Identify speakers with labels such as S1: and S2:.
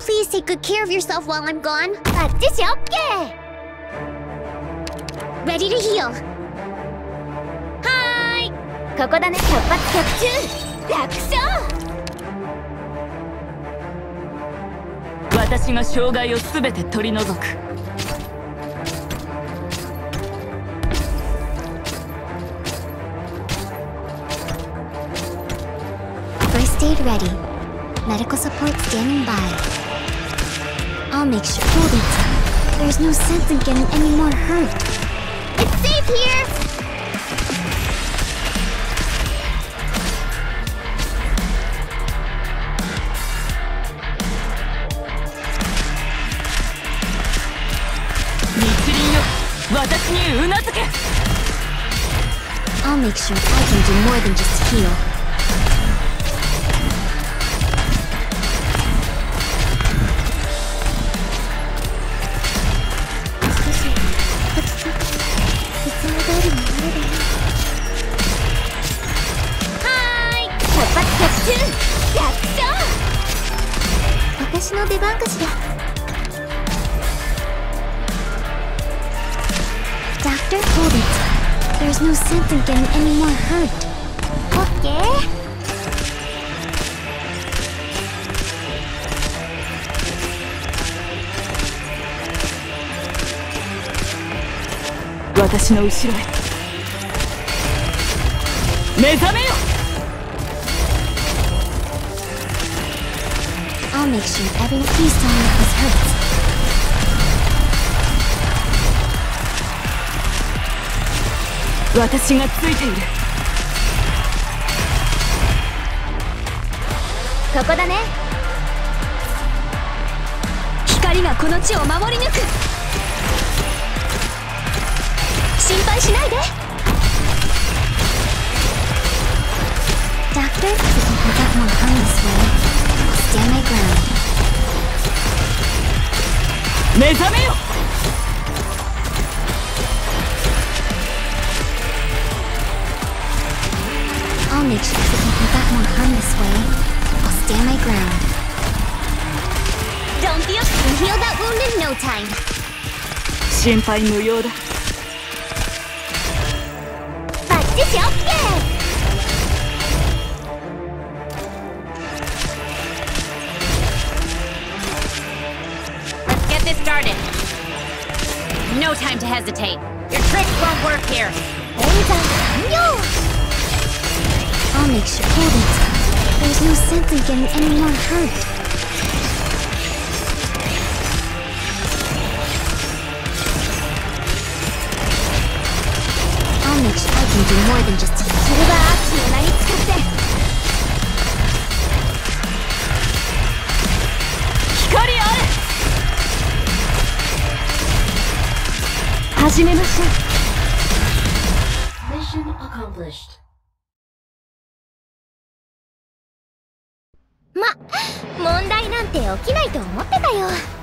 S1: please take good care of yourself while I'm gone? バッチシオッケー Ready to heal. はーい。ここだね。百発百中。楽勝。
S2: 私が障害をすべて取り除く。
S1: First aid ready. Medical support standing by. I'll make sure. Hold it. There's no sense in getting any more hurt. It's safe here!
S2: 密林よ、私にうなずけ。
S1: I'll make sure I can do more than just heal. Hi! 百発百中！楽勝！私の出番かしら。Doctor, hold it. There's no sense in getting any more hurt. Okay?
S2: 私の後ろへ目覚めよ。
S1: I'll make sure everyone please tell me if this hurts.
S2: 私がついている。
S1: ここだね。光がこの地を守り抜く。心配しないで。Doctor, if you can prevent more harm this way, I'll stand my ground.
S2: 目覚めよ。
S1: I'll make sure if you can prevent more harm this way, I'll stand my ground. Don't feel. You'll heal that wound in no time.
S2: 心配無用だ。
S1: バッチシオッケー。
S3: Let's get this started. No time to hesitate. Your tricks won't work here.
S1: 演算完了。I'll make sure. Hold it. There's no sense in getting any more hurt. I'll make sure I can do more than just. それはアクシを何使って。
S2: 光あれ。始めましょう。
S3: Mission accomplished.
S1: 問題なんて起きないと思ってたよ。